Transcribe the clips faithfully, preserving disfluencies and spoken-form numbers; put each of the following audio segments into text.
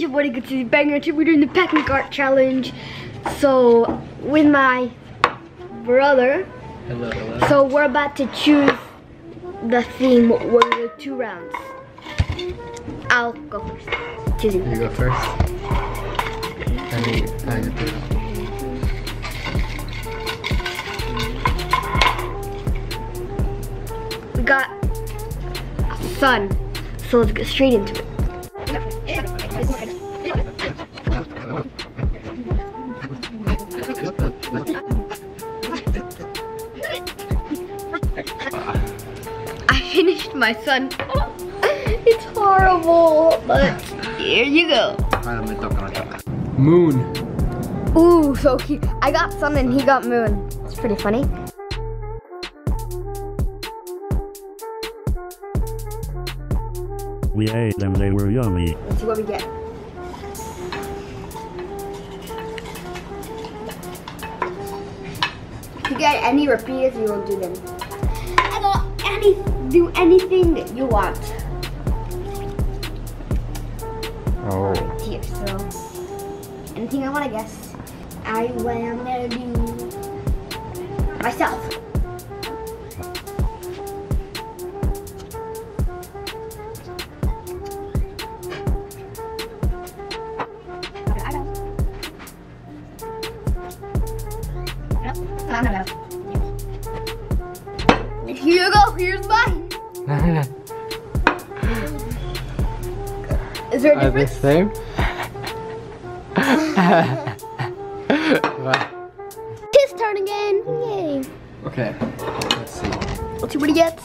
your boy Good to Banger. Today we're doing the packing cart challenge. So with my brother. Hello, hello. So we're about to choose the theme. We're gonna do two rounds. I'll go first. Choosing. You go first. I need, I need to We got a sun. So let's get straight into it. I finished my sun. It's horrible, but here you go. Moon. Ooh, so he, I got sun and he got moon. It's pretty funny. We ate them, they were yummy. Let's see what we get. If you get any repeaters, you won't do them. I got any, do anything that you want. Oh. Here, so anything I want to guess. I am gonna do myself. Here you go, here's mine. Is there a Are they difference? same? His turn again. Yay. Okay, let's see. Let's see what he gets.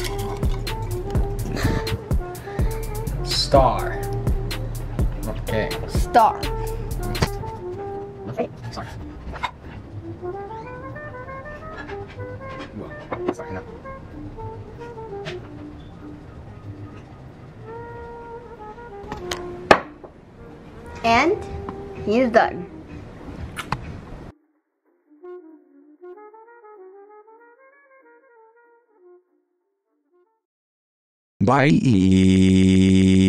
Star. Okay. Star. Sorry. Whoa, sorry, no. And he's done. Bye.